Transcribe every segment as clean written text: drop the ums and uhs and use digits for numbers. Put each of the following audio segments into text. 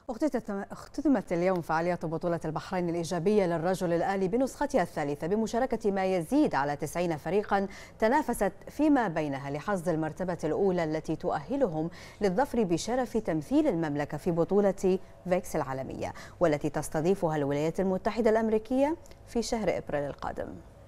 اختتمت اليوم فعاليات بطولة البحرين الإيجابية للرجل الآلي بنسختها الثالثة بمشاركة ما يزيد على 90 فريقا تنافست فيما بينها لحصد المرتبة الأولى التي تؤهلهم للظفر بشرف تمثيل المملكة في بطولة فيكس العالمية، والتي تستضيفها الولايات المتحدة الأمريكية في شهر إبريل القادم.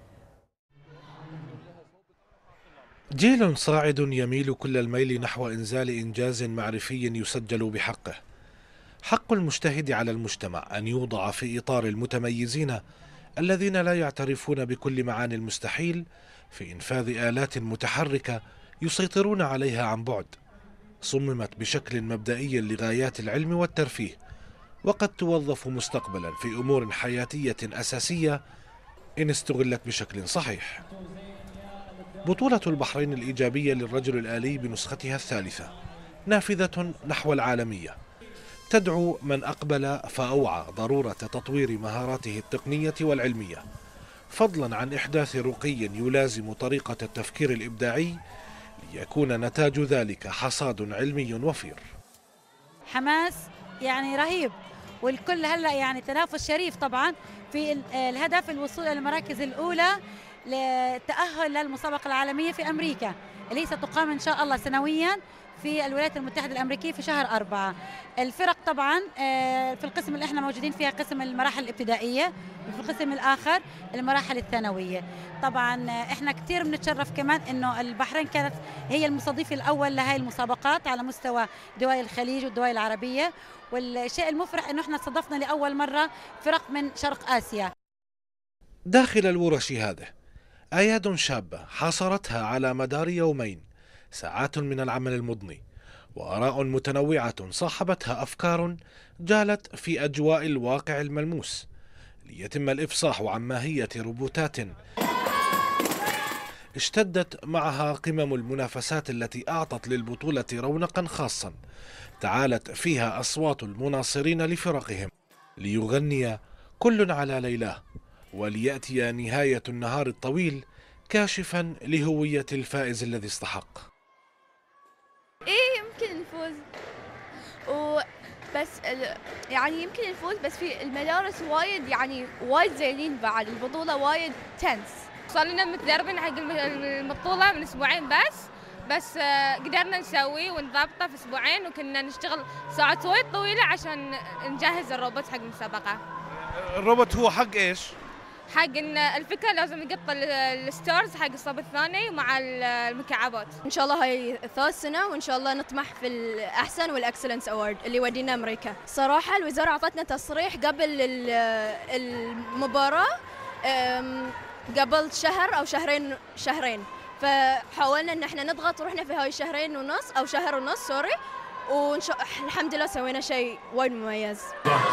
جيل صاعد يميل كل الميل نحو إنزال إنجاز معرفي يسجل بحقه. حق المجتهد على المجتمع أن يوضع في إطار المتميزين الذين لا يعترفون بكل معاني المستحيل في إنفاذ آلات متحركة يسيطرون عليها عن بعد، صممت بشكل مبدئي لغايات العلم والترفيه، وقد توظف مستقبلا في أمور حياتية أساسية إن استغلت بشكل صحيح. بطولة البحرين الإيجابية للرجل الآلي بنسختها الثالثة نافذة نحو العالمية، تدعو من أقبل فأوعى ضرورة تطوير مهاراته التقنية والعلمية، فضلا عن إحداث رقي يلازم طريقة التفكير الإبداعي ليكون نتاج ذلك حصاد علمي وفير. حماس رهيب، والكل هلا تنافس شريف طبعا في الهدف الوصول إلى المراكز الأولى للتأهل للمسابقة العالمية في أمريكا اللي ستقام إن شاء الله سنويا في الولايات المتحدة الأمريكية في شهر 4. الفرق طبعا في القسم اللي احنا موجودين فيها قسم المراحل الابتدائية، وفي القسم الآخر المراحل الثانوية. طبعا احنا كتير بنتشرف كمان انه البحرين كانت هي المستضيف الأول لهذه المسابقات على مستوى دول الخليج والدول العربية، والشيء المفرح انه احنا استضفنا لأول مرة فرق من شرق آسيا. داخل الورش هذه آياد شابة حاصرتها على مدار يومين ساعات من العمل المضني، وآراء متنوعة صاحبتها أفكار جالت في أجواء الواقع الملموس، ليتم الإفصاح عن ماهية روبوتات اشتدت معها قمم المنافسات التي أعطت للبطولة رونقا خاصا، تعالت فيها أصوات المناصرين لفرقهم ليغني كل على ليلاه، وليأتي نهاية النهار الطويل كاشفا لهوية الفائز الذي استحق. يمكن نفوز بس يمكن نفوز، بس في المدارس وايد زينين، بعد البطولة وايد تنس. صار لنا متدربين حق البطولة من أسبوعين بس قدرنا نسوي ونضبطه في أسبوعين، وكنا نشتغل ساعات وايد طويلة عشان نجهز الروبوت حق المسابقة. الروبوت هو حق إيش؟ حق ان الفكره لازم نقط الستارز حق الصف الثاني مع المكعبات. ان شاء الله هاي ثالث سنه، وان شاء الله نطمح في الاحسن والاكسلنس اوورد اللي يودينا امريكا. صراحه الوزاره اعطتنا تصريح قبل المباراه قبل شهر او شهرين، فحاولنا ان احنا نضغط ورحنا في هاي شهرين ونص او شهر ونص سوري، الحمد لله سوينا شيء وايد مميز.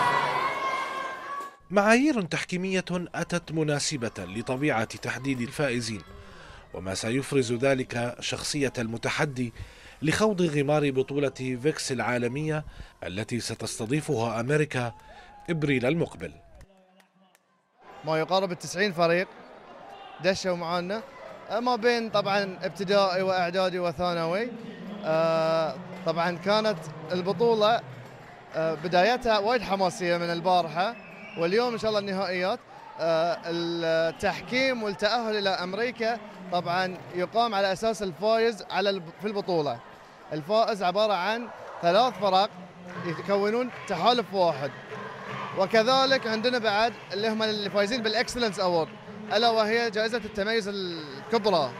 معايير تحكيمية أتت مناسبة لطبيعة تحديد الفائزين، وما سيفرز ذلك شخصية المتحدي لخوض غمار بطولة فيكس العالمية التي ستستضيفها أمريكا إبريل المقبل. ما يقارب 90 فريق دشوا معنا، ما بين طبعا ابتدائي وإعدادي وثانوي. طبعا كانت البطولة بدايتها وايد حماسية من البارحة، واليوم إن شاء الله النهائيات. التحكيم والتأهل إلى أمريكا طبعا يقام على أساس الفائز في البطولة. الفائز عبارة عن 3 فرق يكونون تحالف واحد، وكذلك عندنا بعد اللي هم اللي فايزين بالإكسلنس أورد، ألا وهي جائزة التميز الكبرى.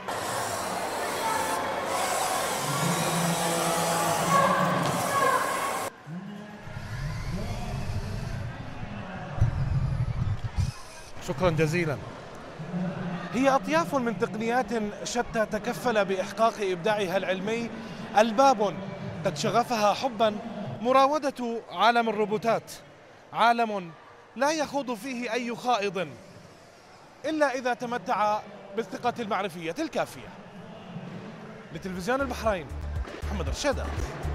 شكرا جزيلا. هي أطياف من تقنيات شتى تكفل بإحقاق إبداعها العلمي ألباب قد شغفها حبا مراودة عالم الروبوتات، عالم لا يخوض فيه أي خائض إلا إذا تمتع بالثقة المعرفية الكافية. لتلفزيون البحرين، محمد رشادة.